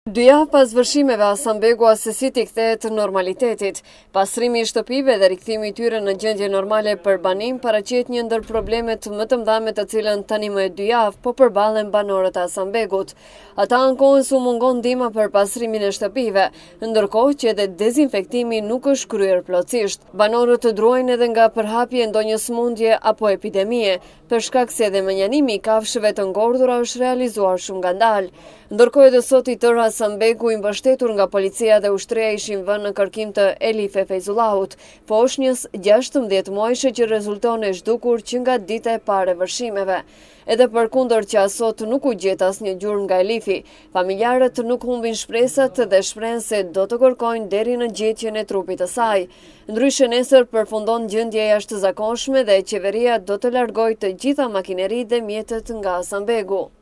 2 javë pas vërshimeve, Hasanbegu Asesiti kthehet normalitetit. Pastrimi i shtëpive dhe rikthimi i tyre në gjendje normale për banim paraqet një ndër problemet më të mëdha me të cilën tani më 2 javë po përballen banorët e Hasanbegut. Ata ankohen se u mungon ndihma për pastrimin e shtëpive, ndërkohë që edhe dezinfektimi nuk është kryer plotësisht. Banorët druajnë edhe nga përhapje ndonjë sëmundje apo epidemie, për shkak se edhe menjanimi i kafshëve të ngordhura është realizuar shumë ngadalë. Ndërkohë edhe sot i tërë Hasanbegu i mbështetur nga policia dhe ushtria ishin vënë në kërkim të Elife Fejzullahut, foshnjës 16 muajshe që rezulton e zhdukur që nga dita e parë e vërshimeve. Edhe përkundër që asot nuk u gjet asnjë gjurmë nga Elifi, familjarët nuk humbin shpresat dhe shprehen se do të kërkojnë deri në gjetjen e trupit të saj. Ndryshe nesër përfundon gjendja e jashtëzakonshme dhe qeveria do të largojë të gjitha makineritë dhe mjetet nga Hasanbegu.